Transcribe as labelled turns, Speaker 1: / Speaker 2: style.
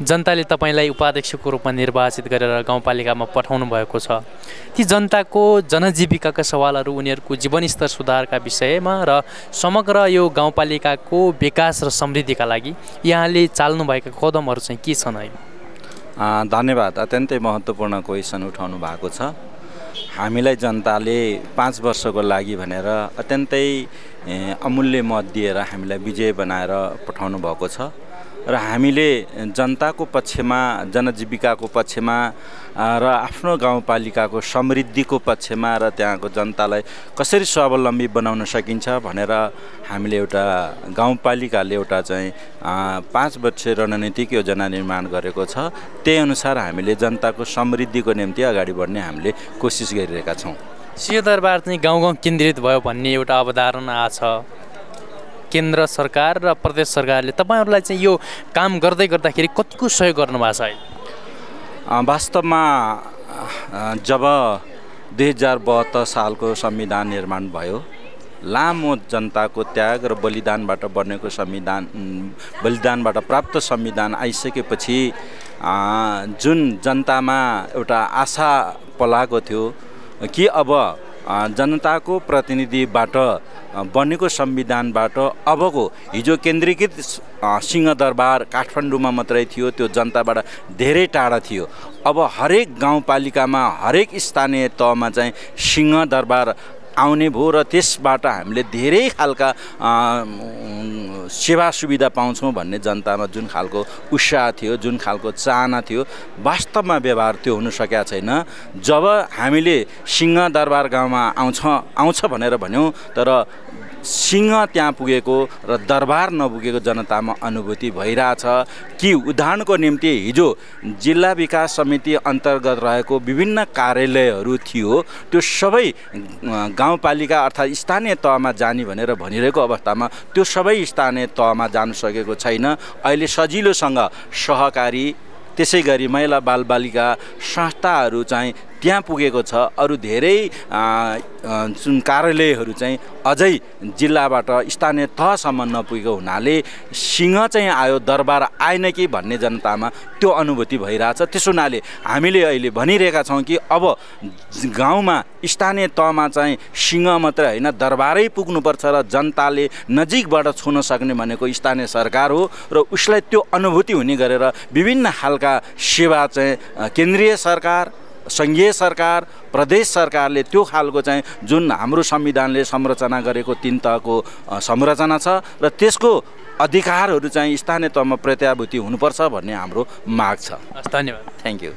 Speaker 1: जनताले तपाईलाई उपाध्यक्षको रूपमा निर्वाचित गरेर गाउँपालिकामा पठाउनु भएको छ। ती जनताको जनजीविकाका सवालहरू, उनीहरूको जीवनस्तर सुधारका विषयमा र समग्र यो गाउँपालिकाको विकास र समृद्धिका लागि यहाँले चाल्नुभएका कदमहरू चाहिँ के छन् अहिले?
Speaker 2: धन्यवाद। अत्यन्तै महत्त्वपूर्ण क्वेसन उठाउनु भएको छ। हामीलाई जनताले 5 वर्षको लागि भनेर अत्यन्तै अमूल्य मत दिएर हामीलाई विजय बनाएर पठाउनु भएको छ र हामीले जनताको पक्षमा, जनजीविकाको पक्षमा र आफ्नो गाउँपालिकाको समृद्धिको पक्षमा र त्यहाँको जनतालाई कसरी स्वावलम्बी बनाउन सकिन्छ भनेर हामीले एउटा गाउँपालिकाले एउटा चाहिँ 5 वर्षीय रणनीतिक योजना निर्माण गरेको छ। त्यही अनुसार हामीले जनताको समृद्धिको निम्ति अगाडि बढ्ने हामीले कोसिस गरिरहेका छौँ।
Speaker 1: सिंहदरबार चाहिँ गाउँ केन्द्रित भयो भन्ने एउटा अवधारणा छ। केन्द्र सरकार र प्रदेश सरकारले तपाईहरुलाई चाहिँ यो काम गर्दै गर्दाखेरि कतिको सहयोग गर्नुभएको छ अहिले?
Speaker 2: वास्तवमा जब 2072 सालको संविधान निर्माण भयो, लामो जनताको त्याग र बलिदानबाट बनेको बलिदानबाट प्राप्त संविधान आइसकेपछि जुन जनतामा एउटा आशा पलाएको थियो कि अब जनताको प्रतिनिधिबाट बनेको संविधानबाट अबको हिजो केन्द्रीकृत सिंहदरबार काठमाडौँमा मात्रै थियो, त्यो जनताबाट धेरै टाढा थियो। अब हरेक गाउँपालिकामा, हरेक स्थानीय तहमा चाहिँ सिंहदरबार आउने भयो र त्यसबाट हामीले धेरै खालका सेवा सुविधा पाउँछौँ भन्ने जनतामा जुन खालको उत्साह थियो, जुन खालको चाहना थियो, वास्तवमा व्यवहार त्यो हुन सकेका छैन। जब हामीले सिंहदरबार गाउँमा आउँछ भनेर भन्यौँ, तर सिंह त्यहाँ पुगेको र दरबार नपुगेको जनतामा अनुभूति भइरहेछ कि उदाहरणको निम्ति हिजो जिल्ला विकास समिति अन्तर्गत रहेको विभिन्न कार्यालयहरू थियो, त्यो सबै गाउँपालिका अर्थात् स्थानीय तहमा जाने भनेर भनिरहेको अवस्थामा त्यो सबै स्थानीय तहमा जानु सकेको छैन। अहिले सजिलोसँग सहकारी, त्यसै गरी महिला बालबालिका संस्थाहरू चाहिँ त्यहाँ पुगेको छ। अरू धेरै जुन कार्यालयहरू चाहिँ अझै जिल्लाबाट स्थानीय तहसम्म नपुगेको हुनाले सिंह चाहिँ आयो, दरबार आएन कि भन्ने जनतामा त्यो अनुभूति भइरहेछ। त्यसो हुनाले हामीले अहिले भनिरहेका छौँ कि अब गाउँमा स्थानीय तहमा चाहिँ सिंह मात्रै होइन, दरबारै पुग्नुपर्छ र जनताले नजिकबाट छुन सक्ने भनेको स्थानीय सरकार हो र उसलाई त्यो अनुभूति हुने गरेर विभिन्न खालका सेवा चाहिँ केन्द्रीय सरकार, सङ्घीय सरकार, प्रदेश सरकारले त्यो खालको चाहिँ जुन हाम्रो संविधानले संरचना गरेको 3 तहको संरचना छ र त्यसको अधिकारहरू चाहिँ स्थानीय तहमा प्रत्याभूति हुनुपर्छ भन्ने हाम्रो माग छ।
Speaker 1: धन्यवाद।
Speaker 2: Thank you.